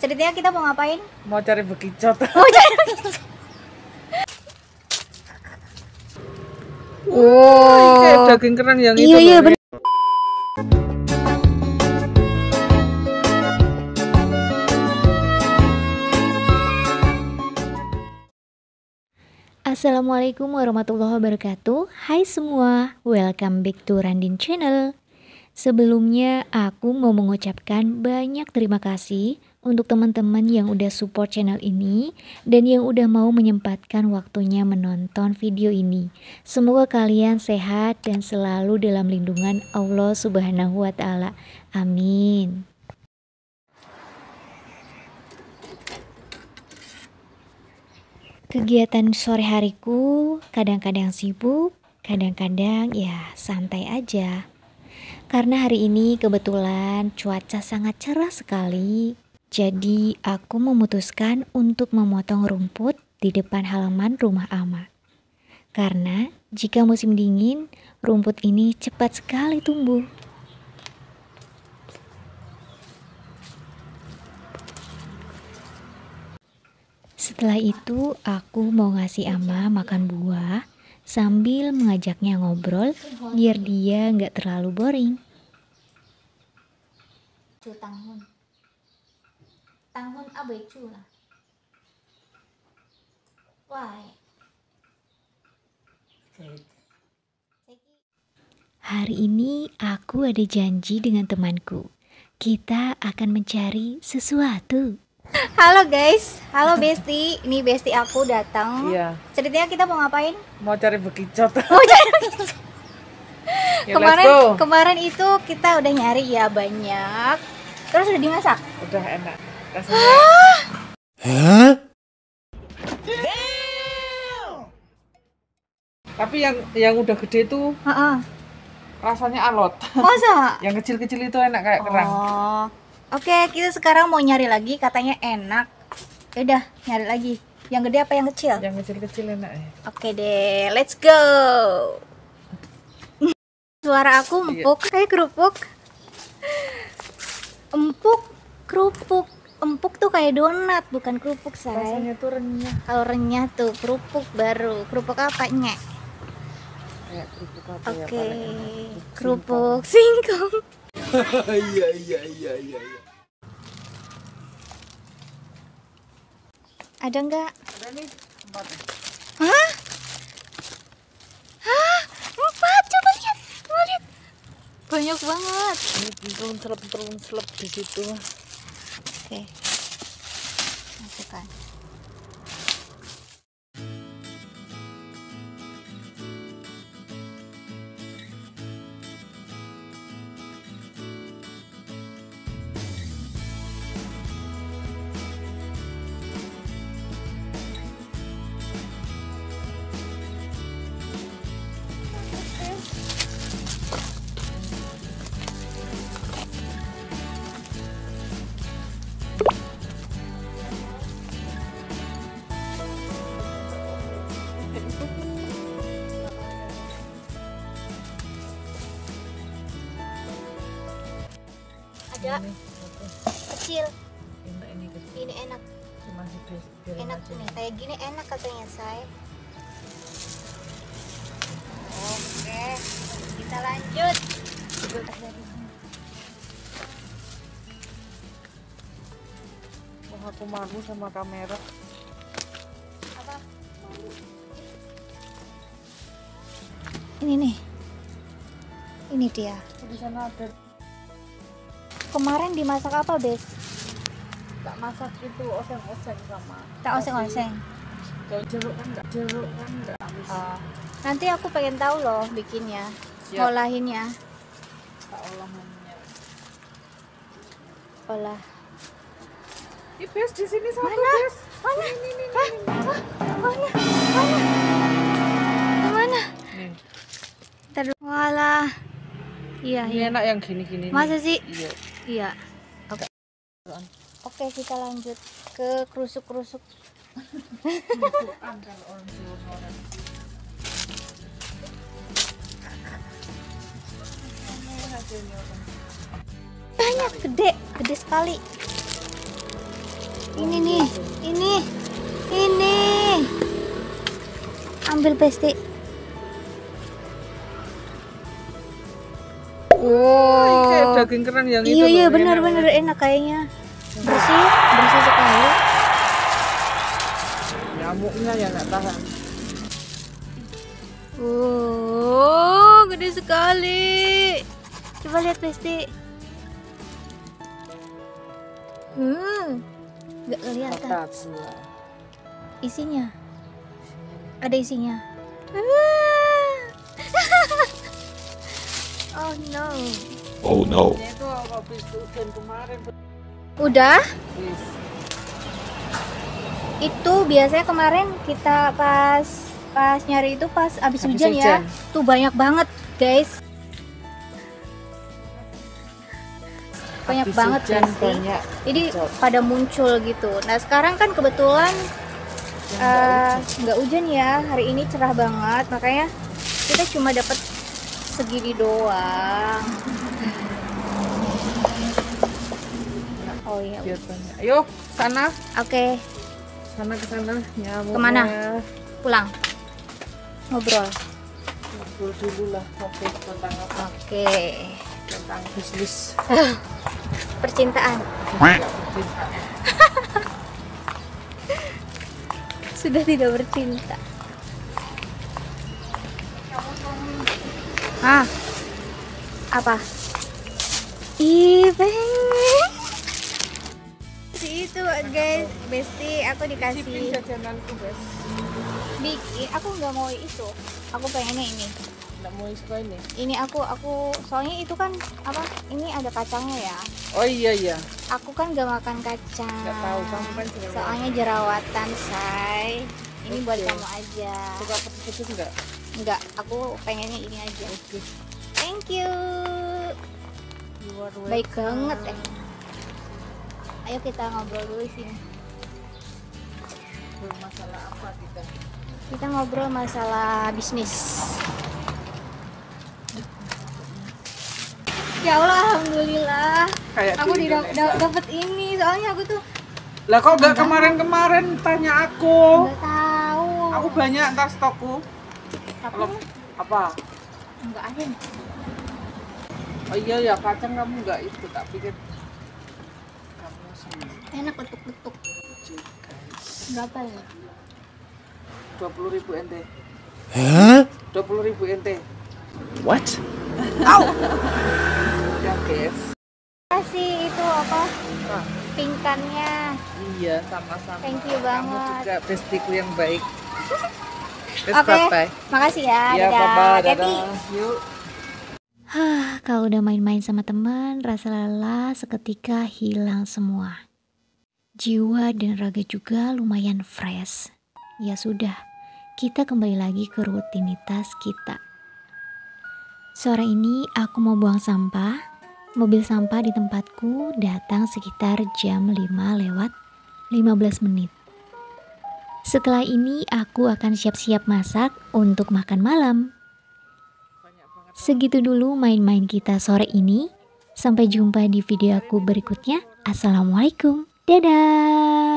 Ceritanya kita mau ngapain? Mau cari bekicot. Mau cari bekicot. Kayak daging kerang yang itu. Iya bener. Assalamualaikum warahmatullahi wabarakatuh. Hai semua, welcome back to Randin Channel. Sebelumnya aku mau mengucapkan banyak terima kasih untuk teman-teman yang udah support channel ini dan yang udah mau menyempatkan waktunya menonton video ini. Semoga kalian sehat dan selalu dalam lindungan Allah Subhanahu wa Ta'ala. Amin. Kegiatan sore hariku kadang-kadang sibuk, kadang-kadang ya santai aja. Karena hari ini kebetulan cuaca sangat cerah sekali. Jadi aku memutuskan untuk memotong rumput di depan halaman rumah Ama. Karena jika musim dingin, rumput ini cepat sekali tumbuh. Setelah itu aku mau ngasih Ama makan buah sambil mengajaknya ngobrol biar dia nggak terlalu boring. Tahun abai cu lah. Why? Hari ini aku ada janji dengan temanku. Kita akan mencari sesuatu. Halo guys, halo Besti. Ini Besti aku datang. Iya. Ceritanya kita mau ngapain? Mau cari bekicot. Mau cari bekicot. Ya, Kemarin itu kita udah nyari ya banyak. Terus udah dimasak. Udah enak. Rasanya. Tapi yang udah gede itu rasanya alot. Masa? Yang kecil-kecil itu enak kayak kerang. Oh. Oke, kita sekarang mau nyari lagi, katanya enak. Yaudah, nyari lagi. Yang gede apa yang kecil? Yang kecil-kecil enak ya. Oke deh, let's go. Suara aku empuk kayak kerupuk. Kerupuk. Empuk tuh kayak donat, bukan kerupuk, say. Rasanya tuh renyah. Kalau renyah tuh kerupuk baru. Kerupuk apa, Nyek? Kayak kerupuk apa ya? Oke, kerupuk singkong. Iya. Ada nggak? Ada nih, 4. Hah? 4, coba lihat. Banyak banget. Ini telun selep di situ. Oke. Masukkan. Ada kecil. Ini enak. Enak nih, kayak gini enak katanya, say. Oke, kita lanjut. Wah, aku malu sama kamera. Apa? Ini nih. Ini dia. Di sana ada. Kemarin dimasak apa, Bes? Tak masak itu oseng-oseng sama. Tak oseng-oseng. Kalau jeruk kan enggak habis. Nanti aku pengen tahu loh bikinnya, Siap. ngolahinnya. Tak olahannya. Olah. Ih, Bes, di sini satu, Mana? Bes. Mana? Ini. Mana? Mana? Nih. Taduh. Walah. Iya. Ini enak yang gini-gini. Masa nih. sih? Iya. Iya. Oke, kita lanjut ke kerusuk-kerusuk. Kerusukan kalau orang Jawa orang. Banyak, gede sekali. Ini nih, ini. Ambil Besti. Wow, kayak daging kerang yang itu. Iya, loh, benar-benar enak kayaknya. Bersih sekali. Nyamuknya ya nggak tahan. Gede sekali. Coba lihat Besti. Nggak kelihatan. Isinya. Ada isinya. Oh no. Oh no. Itu habis hujan kemarin. Udah? Yes. Itu biasanya kemarin kita pas nyari itu pas abis hujan ya. Tuh banyak banget, guys. Banyak Habis banget hujan, Besti. banyak. Jadi pada muncul gitu. Nah, sekarang kan kebetulan nggak hujan ya. Hari ini cerah banget, makanya kita cuma dapat segini doang. Oh iya. Biar banyak. Ayo, sana. Oke, Sana ke sana. Nyamuknya. Kemana? Pulang. Ngobrol. Ngobrol dulu lah. Oke, tentang apa? Oke. Tentang bisnis. Percintaan. Cinta. Sudah tidak bercinta. Apa? Ih, pengen. Itu guys, Besti, aku Cipin dikasih jajananku, guys. bikin. Aku nggak mau itu. Aku pengennya ini. Nggak mau suka ini. Ini aku soalnya itu kan apa? Ini ada kacangnya ya. Oh iya. Aku kan nggak makan kacang. Nggak tahu, kamu kan jerawatan. Soalnya jerawatan, say. Ini buat Oke. kamu aja. Suka pedes nggak? Enggak, aku pengennya ini aja. Oke. Thank you. You are welcome. Baik banget ya. Ayo kita ngobrol dulu sini. Bermasalah apa kita? Kita ngobrol masalah bisnis. Ya Allah, alhamdulillah. Kayak Aku di Indonesia. dapat ini, soalnya aku tuh Lah kok nggak kemarin tanya aku? nggak tahu. Aku banyak ntar stokku. Tapi Kalau apa? nggak ada nih. Oh iya ya, kacang kamu nggak itu, tak pikir kamu senang. Enak letuk-letuk. Berapa ya? 20.000 NT. Huh? 20.000 NT. What? Ya guys. Kasih itu apa? Nah, Pingkannya. iya sama-sama. Thank you Kamu banget. juga bestiku yang baik. Yes, Oke, bye-bye. makasih ya. Ya, Dadah. bye-bye. Hati-hati. Dadah. Yuk. Kalau udah main-main sama teman, rasa lelah seketika hilang semua. Jiwa dan raga juga lumayan fresh. Ya sudah, kita kembali lagi ke rutinitas kita. Sore ini aku mau buang sampah. Mobil sampah di tempatku datang sekitar jam 5 lewat 15 menit. Setelah ini aku akan siap-siap masak untuk makan malam. Segitu dulu main-main kita sore ini. Sampai jumpa di video aku berikutnya. Assalamualaikum. Dadah.